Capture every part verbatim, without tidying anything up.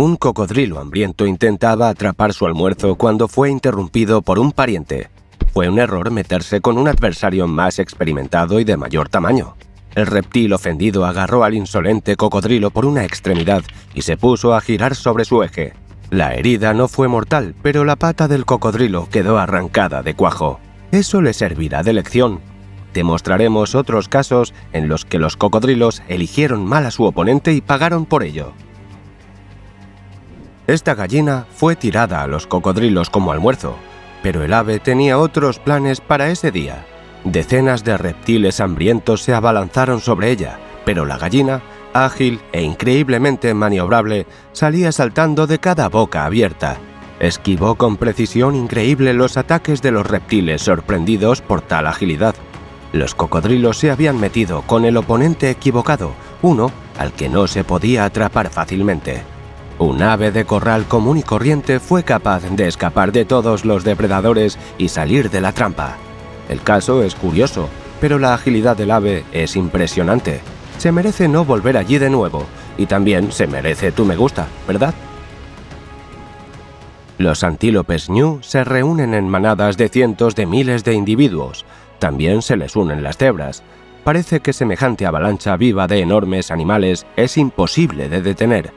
Un cocodrilo hambriento intentaba atrapar su almuerzo cuando fue interrumpido por un pariente. Fue un error meterse con un adversario más experimentado y de mayor tamaño. El reptil ofendido agarró al insolente cocodrilo por una extremidad y se puso a girar sobre su eje. La herida no fue mortal, pero la pata del cocodrilo quedó arrancada de cuajo. Eso le servirá de lección. Te mostraremos otros casos en los que los cocodrilos eligieron mal a su oponente y pagaron por ello. Esta gallina fue tirada a los cocodrilos como almuerzo, pero el ave tenía otros planes para ese día. Decenas de reptiles hambrientos se abalanzaron sobre ella, pero la gallina, ágil e increíblemente maniobrable, salía saltando de cada boca abierta. Esquivó con precisión increíble los ataques de los reptiles sorprendidos por tal agilidad. Los cocodrilos se habían metido con el oponente equivocado, uno al que no se podía atrapar fácilmente. Un ave de corral común y corriente fue capaz de escapar de todos los depredadores y salir de la trampa. El caso es curioso, pero la agilidad del ave es impresionante. Se merece no volver allí de nuevo, y también se merece tu me gusta, ¿verdad? Los antílopes ñu se reúnen en manadas de cientos de miles de individuos. También se les unen las cebras. Parece que semejante avalancha viva de enormes animales es imposible de detener.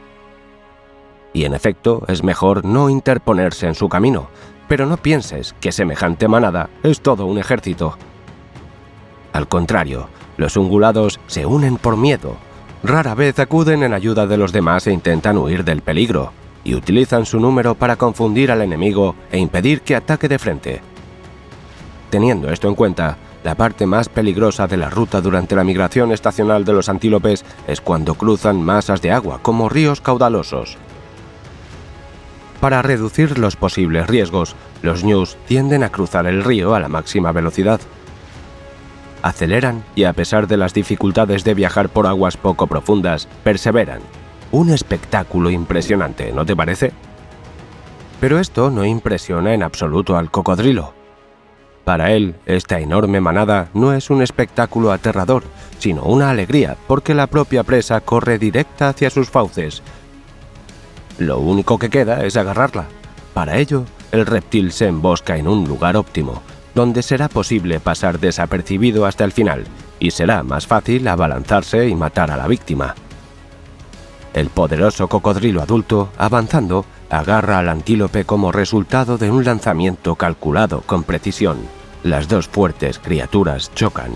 Y en efecto, es mejor no interponerse en su camino, pero no pienses que semejante manada es todo un ejército. Al contrario, los ungulados se unen por miedo. Rara vez acuden en ayuda de los demás e intentan huir del peligro, y utilizan su número para confundir al enemigo e impedir que ataque de frente. Teniendo esto en cuenta, la parte más peligrosa de la ruta durante la migración estacional de los antílopes es cuando cruzan masas de agua como ríos caudalosos. Para reducir los posibles riesgos, los ñus tienden a cruzar el río a la máxima velocidad. Aceleran y, a pesar de las dificultades de viajar por aguas poco profundas, perseveran. Un espectáculo impresionante, ¿no te parece? Pero esto no impresiona en absoluto al cocodrilo. Para él, esta enorme manada no es un espectáculo aterrador, sino una alegría, porque la propia presa corre directa hacia sus fauces. Lo único que queda es agarrarla. Para ello, el reptil se embosca en un lugar óptimo, donde será posible pasar desapercibido hasta el final, y será más fácil abalanzarse y matar a la víctima. El poderoso cocodrilo adulto, avanzando, agarra al antílope como resultado de un lanzamiento calculado con precisión. Las dos fuertes criaturas chocan,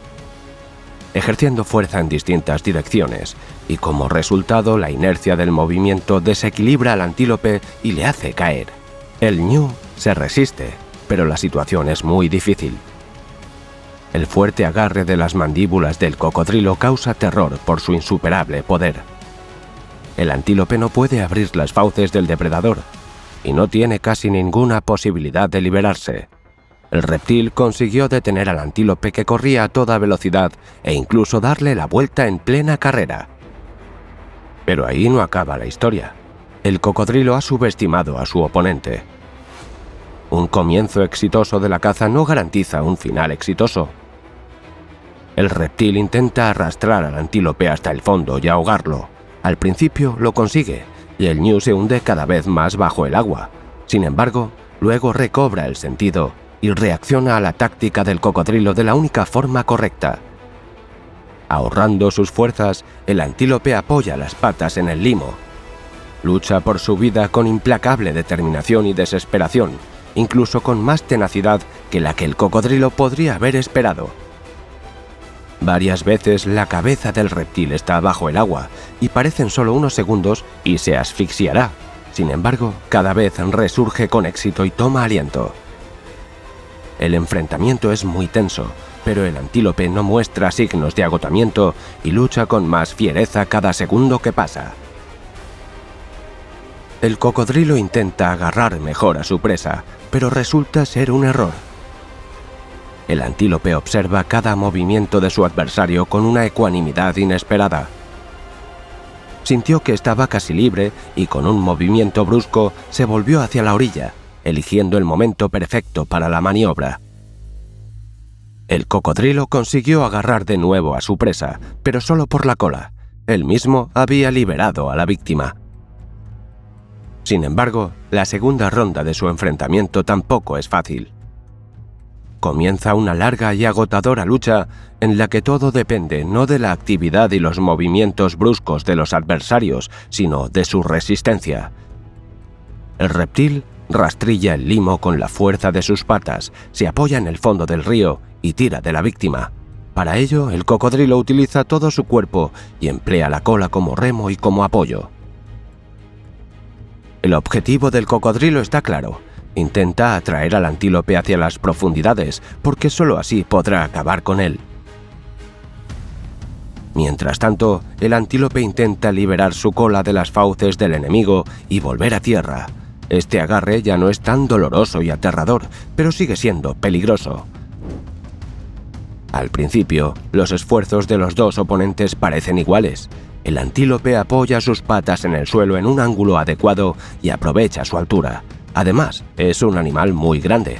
ejerciendo fuerza en distintas direcciones, y como resultado la inercia del movimiento desequilibra al antílope y le hace caer. El ñu se resiste, pero la situación es muy difícil. El fuerte agarre de las mandíbulas del cocodrilo causa terror por su insuperable poder. El antílope no puede abrir las fauces del depredador, y no tiene casi ninguna posibilidad de liberarse. El reptil consiguió detener al antílope que corría a toda velocidad e incluso darle la vuelta en plena carrera. Pero ahí no acaba la historia. El cocodrilo ha subestimado a su oponente. Un comienzo exitoso de la caza no garantiza un final exitoso. El reptil intenta arrastrar al antílope hasta el fondo y ahogarlo. Al principio lo consigue, y el ñu se hunde cada vez más bajo el agua. Sin embargo, luego recobra el sentido y reacciona a la táctica del cocodrilo de la única forma correcta. Ahorrando sus fuerzas, el antílope apoya las patas en el limo. Lucha por su vida con implacable determinación y desesperación, incluso con más tenacidad que la que el cocodrilo podría haber esperado. Varias veces la cabeza del reptil está bajo el agua y parecen solo unos segundos y se asfixiará. Sin embargo, cada vez resurge con éxito y toma aliento. El enfrentamiento es muy tenso, pero el antílope no muestra signos de agotamiento y lucha con más fiereza cada segundo que pasa. El cocodrilo intenta agarrar mejor a su presa, pero resulta ser un error. El antílope observa cada movimiento de su adversario con una ecuanimidad inesperada. Sintió que estaba casi libre y con un movimiento brusco se volvió hacia la orilla, eligiendo el momento perfecto para la maniobra. El cocodrilo consiguió agarrar de nuevo a su presa, pero solo por la cola. Él mismo había liberado a la víctima. Sin embargo, la segunda ronda de su enfrentamiento tampoco es fácil. Comienza una larga y agotadora lucha en la que todo depende no de la actividad y los movimientos bruscos de los adversarios, sino de su resistencia. El reptil rastrilla el limo con la fuerza de sus patas, se apoya en el fondo del río y tira de la víctima. Para ello, el cocodrilo utiliza todo su cuerpo y emplea la cola como remo y como apoyo. El objetivo del cocodrilo está claro. Intenta atraer al antílope hacia las profundidades, porque sólo así podrá acabar con él. Mientras tanto, el antílope intenta liberar su cola de las fauces del enemigo y volver a tierra. Este agarre ya no es tan doloroso y aterrador, pero sigue siendo peligroso. Al principio, los esfuerzos de los dos oponentes parecen iguales. El antílope apoya sus patas en el suelo en un ángulo adecuado y aprovecha su altura. Además, es un animal muy grande.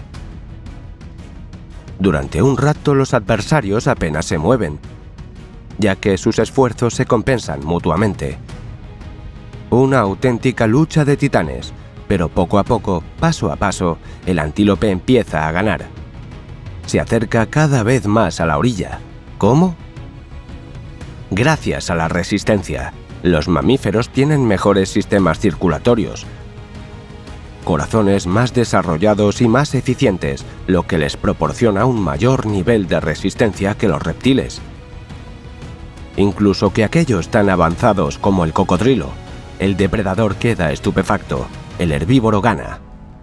Durante un rato los adversarios apenas se mueven, ya que sus esfuerzos se compensan mutuamente. Una auténtica lucha de titanes, pero poco a poco, paso a paso, el antílope empieza a ganar. Se acerca cada vez más a la orilla. ¿Cómo? Gracias a la resistencia. Los mamíferos tienen mejores sistemas circulatorios, corazones más desarrollados y más eficientes, lo que les proporciona un mayor nivel de resistencia que los reptiles. Incluso que aquellos tan avanzados como el cocodrilo. El depredador queda estupefacto, el herbívoro gana.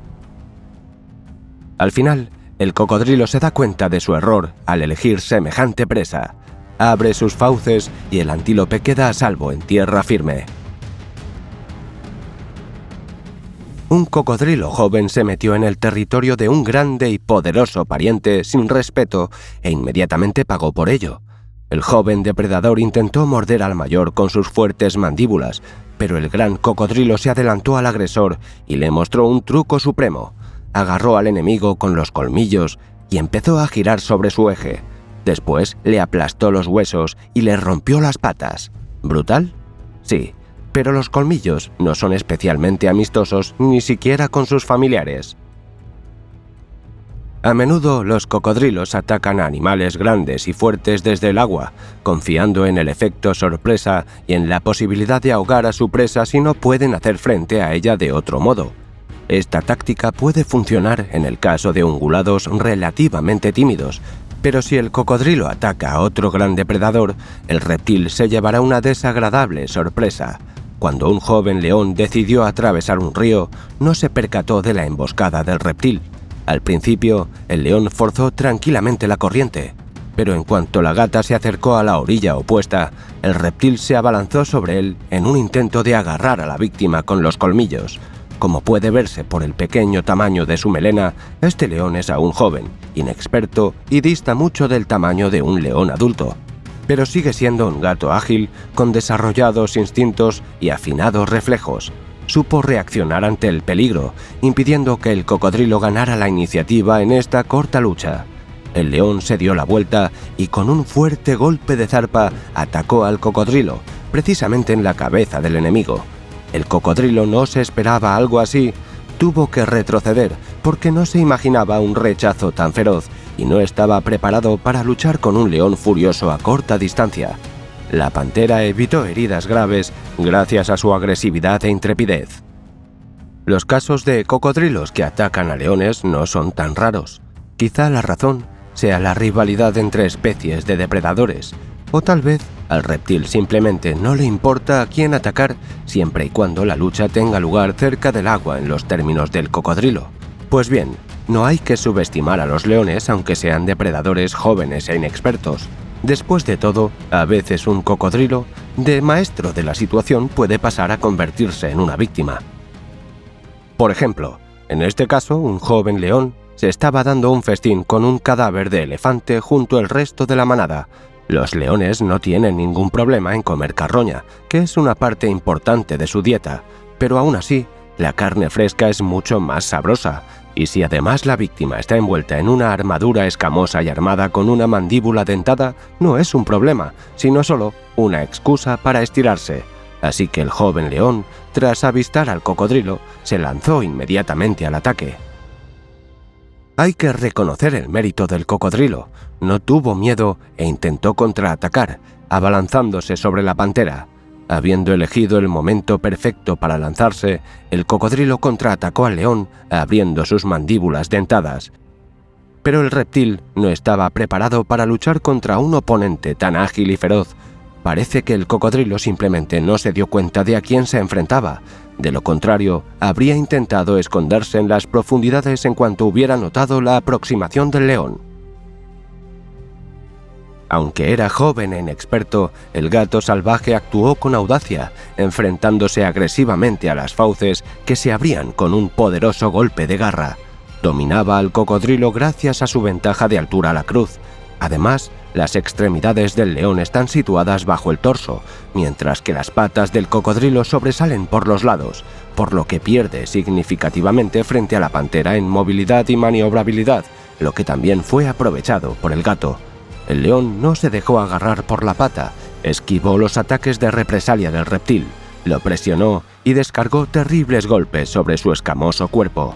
Al final, el cocodrilo se da cuenta de su error al elegir semejante presa. Abre sus fauces y el antílope queda a salvo en tierra firme. Un cocodrilo joven se metió en el territorio de un grande y poderoso pariente sin respeto e inmediatamente pagó por ello. El joven depredador intentó morder al mayor con sus fuertes mandíbulas, pero el gran cocodrilo se adelantó al agresor y le mostró un truco supremo. Agarró al enemigo con los colmillos y empezó a girar sobre su eje. Después le aplastó los huesos y le rompió las patas. ¿Brutal? Sí. Pero los colmillos no son especialmente amistosos ni siquiera con sus familiares. A menudo los cocodrilos atacan a animales grandes y fuertes desde el agua, confiando en el efecto sorpresa y en la posibilidad de ahogar a su presa si no pueden hacer frente a ella de otro modo. Esta táctica puede funcionar en el caso de ungulados relativamente tímidos, pero si el cocodrilo ataca a otro gran depredador, el reptil se llevará una desagradable sorpresa. Cuando un joven león decidió atravesar un río, no se percató de la emboscada del reptil. Al principio, el león forzó tranquilamente la corriente, pero en cuanto la gata se acercó a la orilla opuesta, el reptil se abalanzó sobre él en un intento de agarrar a la víctima con los colmillos. Como puede verse por el pequeño tamaño de su melena, este león es aún joven, inexperto y dista mucho del tamaño de un león adulto. Pero sigue siendo un gato ágil, con desarrollados instintos y afinados reflejos. Supo reaccionar ante el peligro, impidiendo que el cocodrilo ganara la iniciativa en esta corta lucha. El león se dio la vuelta y con un fuerte golpe de zarpa atacó al cocodrilo, precisamente en la cabeza del enemigo. El cocodrilo no se esperaba algo así, tuvo que retroceder porque no se imaginaba un rechazo tan feroz y no estaba preparado para luchar con un león furioso a corta distancia. La pantera evitó heridas graves gracias a su agresividad e intrepidez. Los casos de cocodrilos que atacan a leones no son tan raros. Quizá la razón sea la rivalidad entre especies de depredadores, o tal vez al reptil simplemente no le importa a quién atacar siempre y cuando la lucha tenga lugar cerca del agua en los términos del cocodrilo. Pues bien, no hay que subestimar a los leones aunque sean depredadores jóvenes e inexpertos. Después de todo, a veces un cocodrilo, de maestro de la situación, puede pasar a convertirse en una víctima. Por ejemplo, en este caso, un joven león se estaba dando un festín con un cadáver de elefante junto al resto de la manada. Los leones no tienen ningún problema en comer carroña, que es una parte importante de su dieta, pero aún así, la carne fresca es mucho más sabrosa, y si además la víctima está envuelta en una armadura escamosa y armada con una mandíbula dentada, no es un problema, sino solo una excusa para estirarse. Así que el joven león, tras avistar al cocodrilo, se lanzó inmediatamente al ataque. Hay que reconocer el mérito del cocodrilo. No tuvo miedo e intentó contraatacar, abalanzándose sobre la pantera. Habiendo elegido el momento perfecto para lanzarse, el cocodrilo contraatacó al león abriendo sus mandíbulas dentadas. Pero el reptil no estaba preparado para luchar contra un oponente tan ágil y feroz. Parece que el cocodrilo simplemente no se dio cuenta de a quién se enfrentaba. De lo contrario, habría intentado esconderse en las profundidades en cuanto hubiera notado la aproximación del león. Aunque era joven e inexperto, el gato salvaje actuó con audacia, enfrentándose agresivamente a las fauces que se abrían con un poderoso golpe de garra. Dominaba al cocodrilo gracias a su ventaja de altura a la cruz. Además, las extremidades del león están situadas bajo el torso, mientras que las patas del cocodrilo sobresalen por los lados, por lo que pierde significativamente frente a la pantera en movilidad y maniobrabilidad, lo que también fue aprovechado por el gato. El león no se dejó agarrar por la pata, esquivó los ataques de represalia del reptil, lo presionó y descargó terribles golpes sobre su escamoso cuerpo.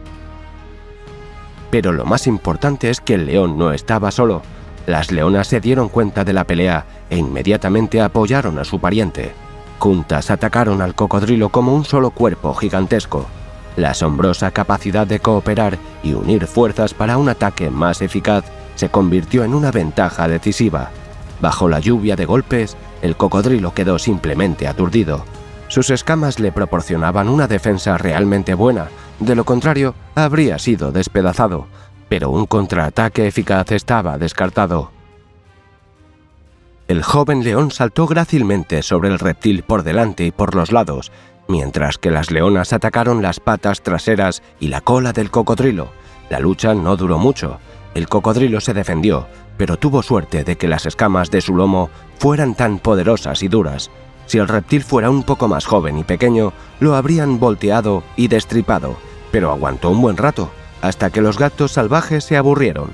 Pero lo más importante es que el león no estaba solo. Las leonas se dieron cuenta de la pelea e inmediatamente apoyaron a su pariente. Juntas atacaron al cocodrilo como un solo cuerpo gigantesco. La asombrosa capacidad de cooperar y unir fuerzas para un ataque más eficaz se convirtió en una ventaja decisiva. Bajo la lluvia de golpes, el cocodrilo quedó simplemente aturdido. Sus escamas le proporcionaban una defensa realmente buena, de lo contrario, habría sido despedazado, pero un contraataque eficaz estaba descartado. El joven león saltó grácilmente sobre el reptil por delante y por los lados, mientras que las leonas atacaron las patas traseras y la cola del cocodrilo. La lucha no duró mucho. El cocodrilo se defendió, pero tuvo suerte de que las escamas de su lomo fueran tan poderosas y duras. Si el reptil fuera un poco más joven y pequeño, lo habrían volteado y destripado, pero aguantó un buen rato, hasta que los gatos salvajes se aburrieron.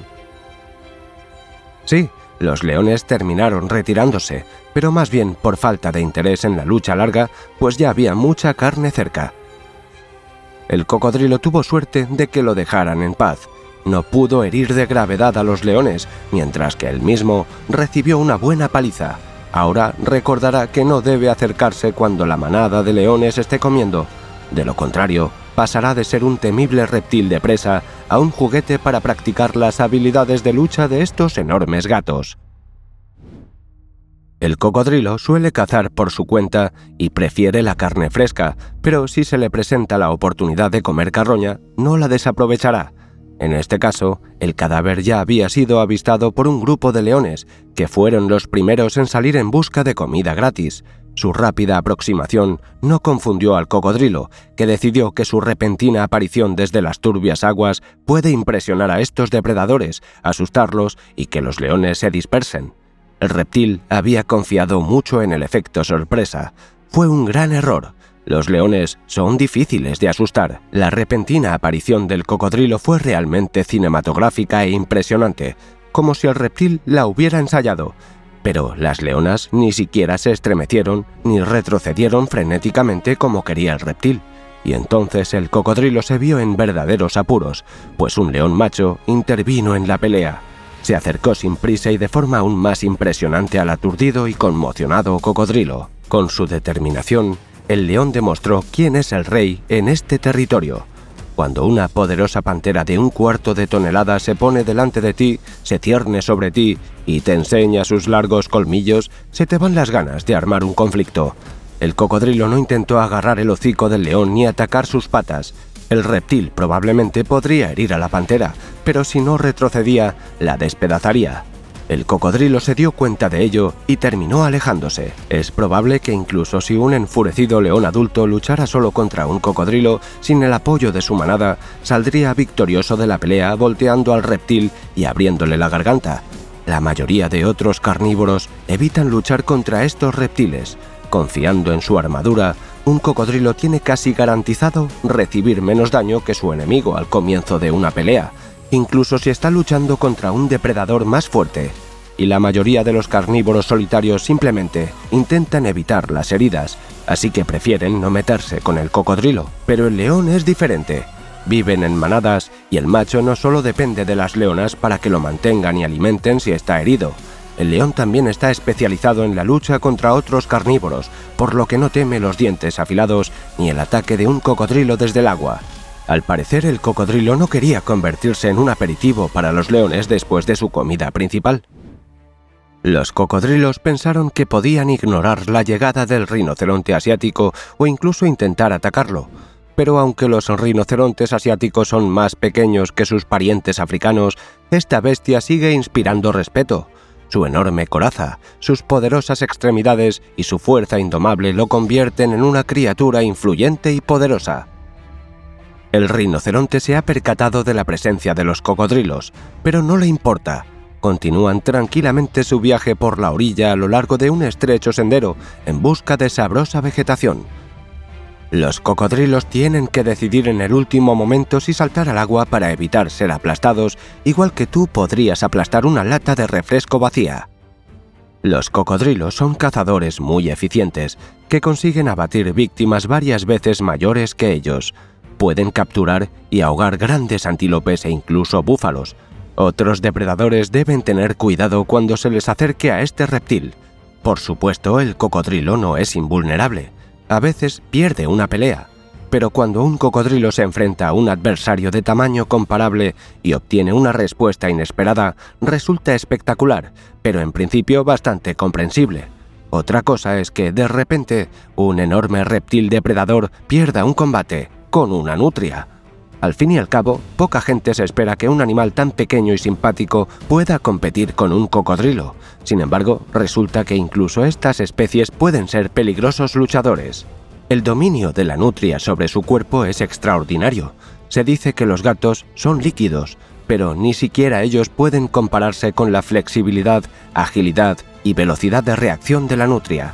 Sí, los leones terminaron retirándose, pero más bien por falta de interés en la lucha larga, pues ya había mucha carne cerca. El cocodrilo tuvo suerte de que lo dejaran en paz. No pudo herir de gravedad a los leones, mientras que él mismo recibió una buena paliza. Ahora recordará que no debe acercarse cuando la manada de leones esté comiendo. De lo contrario, pasará de ser un temible reptil de presa a un juguete para practicar las habilidades de lucha de estos enormes gatos. El cocodrilo suele cazar por su cuenta y prefiere la carne fresca, pero si se le presenta la oportunidad de comer carroña, no la desaprovechará. En este caso, el cadáver ya había sido avistado por un grupo de leones, que fueron los primeros en salir en busca de comida gratis. Su rápida aproximación no confundió al cocodrilo, que decidió que su repentina aparición desde las turbias aguas puede impresionar a estos depredadores, asustarlos y que los leones se dispersen. El reptil había confiado mucho en el efecto sorpresa. Fue un gran error. Los leones son difíciles de asustar. La repentina aparición del cocodrilo fue realmente cinematográfica e impresionante, como si el reptil la hubiera ensayado. Pero las leonas ni siquiera se estremecieron ni retrocedieron frenéticamente como quería el reptil. Y entonces el cocodrilo se vio en verdaderos apuros, pues un león macho intervino en la pelea. Se acercó sin prisa y de forma aún más impresionante al aturdido y conmocionado cocodrilo. Con su determinación, el león demostró quién es el rey en este territorio. Cuando una poderosa pantera de un cuarto de tonelada se pone delante de ti, se cierne sobre ti y te enseña sus largos colmillos, se te van las ganas de armar un conflicto. El cocodrilo no intentó agarrar el hocico del león ni atacar sus patas. El reptil probablemente podría herir a la pantera, pero si no retrocedía, la despedazaría. El cocodrilo se dio cuenta de ello y terminó alejándose. Es probable que incluso si un enfurecido león adulto luchara solo contra un cocodrilo, sin el apoyo de su manada, saldría victorioso de la pelea volteando al reptil y abriéndole la garganta. La mayoría de otros carnívoros evitan luchar contra estos reptiles. Confiando en su armadura, un cocodrilo tiene casi garantizado recibir menos daño que su enemigo al comienzo de una pelea, incluso si está luchando contra un depredador más fuerte. y la mayoría de los carnívoros solitarios simplemente intentan evitar las heridas, así que prefieren no meterse con el cocodrilo. Pero el león es diferente. Viven en manadas y el macho no solo depende de las leonas para que lo mantengan y alimenten si está herido. El león también está especializado en la lucha contra otros carnívoros, por lo que no teme los dientes afilados ni el ataque de un cocodrilo desde el agua. Al parecer, el cocodrilo no quería convertirse en un aperitivo para los leones después de su comida principal. Los cocodrilos pensaron que podían ignorar la llegada del rinoceronte asiático o incluso intentar atacarlo. Pero aunque los rinocerontes asiáticos son más pequeños que sus parientes africanos, esta bestia sigue inspirando respeto. Su enorme coraza, sus poderosas extremidades y su fuerza indomable lo convierten en una criatura influyente y poderosa. El rinoceronte se ha percatado de la presencia de los cocodrilos, pero no le importa. Continúan tranquilamente su viaje por la orilla a lo largo de un estrecho sendero en busca de sabrosa vegetación. Los cocodrilos tienen que decidir en el último momento si saltar al agua para evitar ser aplastados, igual que tú podrías aplastar una lata de refresco vacía. Los cocodrilos son cazadores muy eficientes, que consiguen abatir víctimas varias veces mayores que ellos. Pueden capturar y ahogar grandes antílopes e incluso búfalos. Otros depredadores deben tener cuidado cuando se les acerque a este reptil. Por supuesto, el cocodrilo no es invulnerable. A veces pierde una pelea, pero cuando un cocodrilo se enfrenta a un adversario de tamaño comparable y obtiene una respuesta inesperada, resulta espectacular, pero en principio bastante comprensible. Otra cosa es que, de repente, un enorme reptil depredador pierda un combate con una nutria. Al fin y al cabo, poca gente se espera que un animal tan pequeño y simpático pueda competir con un cocodrilo. Sin embargo, resulta que incluso estas especies pueden ser peligrosos luchadores. El dominio de la nutria sobre su cuerpo es extraordinario. Se dice que los gatos son líquidos, pero ni siquiera ellos pueden compararse con la flexibilidad, agilidad y velocidad de reacción de la nutria.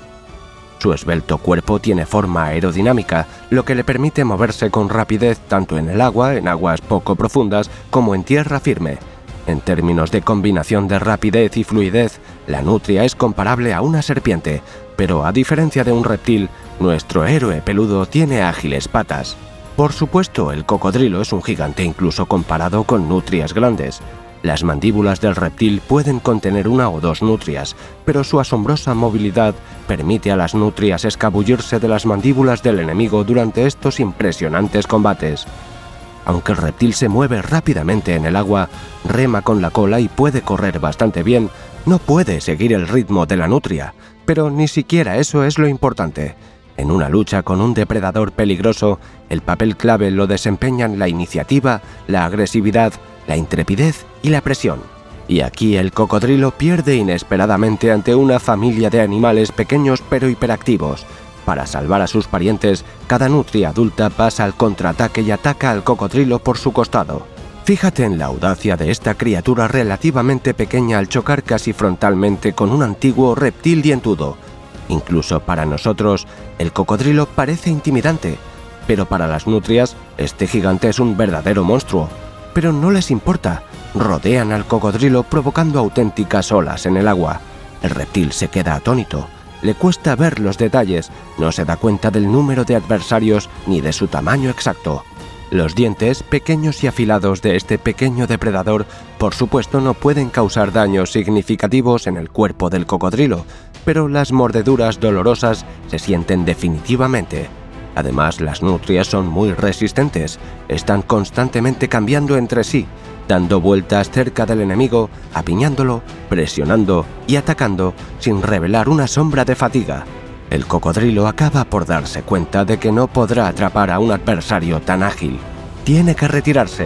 Su esbelto cuerpo tiene forma aerodinámica, lo que le permite moverse con rapidez tanto en el agua, en aguas poco profundas, como en tierra firme. En términos de combinación de rapidez y fluidez, la nutria es comparable a una serpiente, pero a diferencia de un reptil, nuestro héroe peludo tiene ágiles patas. Por supuesto, el cocodrilo es un gigante incluso comparado con nutrias grandes. Las mandíbulas del reptil pueden contener una o dos nutrias, pero su asombrosa movilidad permite a las nutrias escabullirse de las mandíbulas del enemigo durante estos impresionantes combates. Aunque el reptil se mueve rápidamente en el agua, rema con la cola y puede correr bastante bien, no puede seguir el ritmo de la nutria, pero ni siquiera eso es lo importante. En una lucha con un depredador peligroso, el papel clave lo desempeñan la iniciativa, la agresividad, la intrepidez y la presión. Y aquí el cocodrilo pierde inesperadamente ante una familia de animales pequeños pero hiperactivos. Para salvar a sus parientes, cada nutria adulta pasa al contraataque y ataca al cocodrilo por su costado. Fíjate en la audacia de esta criatura relativamente pequeña al chocar casi frontalmente con un antiguo reptil dientudo. Incluso para nosotros, el cocodrilo parece intimidante, pero para las nutrias, este gigante es un verdadero monstruo. Pero no les importa, rodean al cocodrilo provocando auténticas olas en el agua. El reptil se queda atónito, le cuesta ver los detalles, no se da cuenta del número de adversarios ni de su tamaño exacto. Los dientes, pequeños y afilados de este pequeño depredador, por supuesto no pueden causar daños significativos en el cuerpo del cocodrilo, pero las mordeduras dolorosas se sienten definitivamente. Además, las nutrias son muy resistentes, están constantemente cambiando entre sí, dando vueltas cerca del enemigo, apiñándolo, presionando y atacando sin revelar una sombra de fatiga. El cocodrilo acaba por darse cuenta de que no podrá atrapar a un adversario tan ágil. Tiene que retirarse.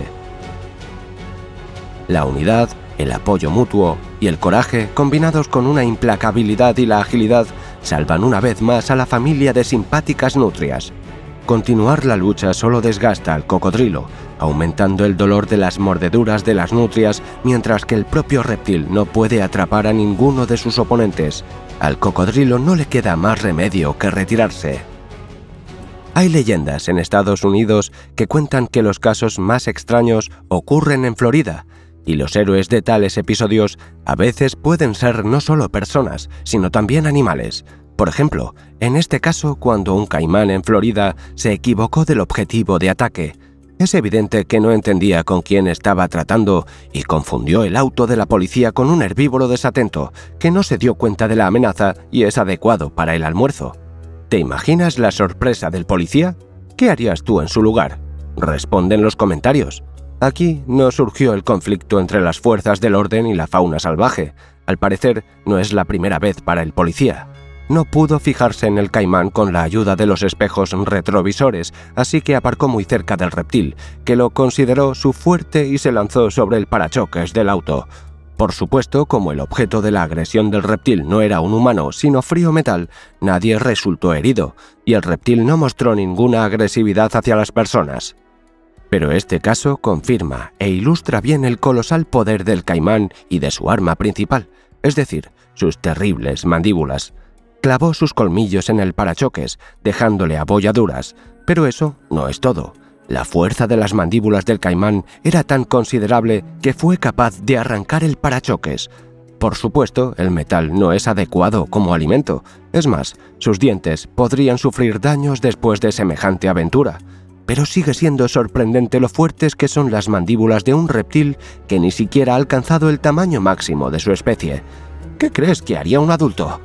La unidad, el apoyo mutuo y el coraje, combinados con una implacabilidad y la agilidad, salvan una vez más a la familia de simpáticas nutrias. Continuar la lucha solo desgasta al cocodrilo, aumentando el dolor de las mordeduras de las nutrias, mientras que el propio reptil no puede atrapar a ninguno de sus oponentes. Al cocodrilo no le queda más remedio que retirarse. Hay leyendas en Estados Unidos que cuentan que los casos más extraños ocurren en Florida, Y los héroes de tales episodios a veces pueden ser no solo personas, sino también animales. Por ejemplo, en este caso, cuando un caimán en Florida se equivocó del objetivo de ataque. Es evidente que no entendía con quién estaba tratando y confundió el auto de la policía con un herbívoro desatento, que no se dio cuenta de la amenaza y es adecuado para el almuerzo. ¿Te imaginas la sorpresa del policía? ¿Qué harías tú en su lugar? Responde en los comentarios. Aquí no surgió el conflicto entre las fuerzas del orden y la fauna salvaje. Al parecer, no es la primera vez para el policía. No pudo fijarse en el caimán con la ayuda de los espejos retrovisores, así que aparcó muy cerca del reptil, que lo consideró su fuerte y se lanzó sobre el parachoques del auto. Por supuesto, como el objeto de la agresión del reptil no era un humano, sino frío metal, nadie resultó herido, y el reptil no mostró ninguna agresividad hacia las personas. Pero este caso confirma e ilustra bien el colosal poder del caimán y de su arma principal, es decir, sus terribles mandíbulas. Clavó sus colmillos en el parachoques, dejándole abolladuras, pero eso no es todo. La fuerza de las mandíbulas del caimán era tan considerable que fue capaz de arrancar el parachoques. Por supuesto, el metal no es adecuado como alimento. Es más, sus dientes podrían sufrir daños después de semejante aventura. Pero sigue siendo sorprendente lo fuertes que son las mandíbulas de un reptil que ni siquiera ha alcanzado el tamaño máximo de su especie. ¿Qué crees que haría un adulto?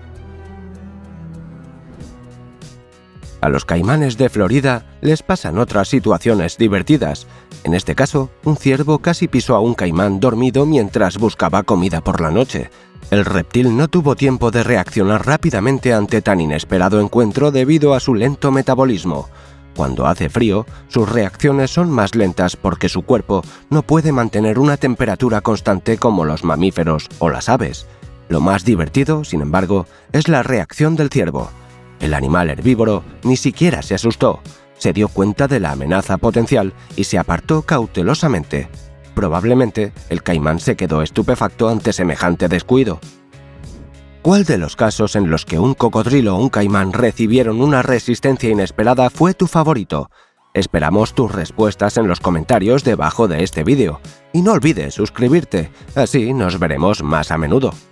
A los caimanes de Florida les pasan otras situaciones divertidas. En este caso, un ciervo casi pisó a un caimán dormido mientras buscaba comida por la noche. El reptil no tuvo tiempo de reaccionar rápidamente ante tan inesperado encuentro debido a su lento metabolismo. Cuando hace frío, sus reacciones son más lentas porque su cuerpo no puede mantener una temperatura constante como los mamíferos o las aves. Lo más divertido, sin embargo, es la reacción del ciervo. El animal herbívoro ni siquiera se asustó, se dio cuenta de la amenaza potencial y se apartó cautelosamente. Probablemente el caimán se quedó estupefacto ante semejante descuido. ¿Cuál de los casos en los que un cocodrilo o un caimán recibieron una resistencia inesperada fue tu favorito? Esperamos tus respuestas en los comentarios debajo de este vídeo. Y no olvides suscribirte, así nos veremos más a menudo.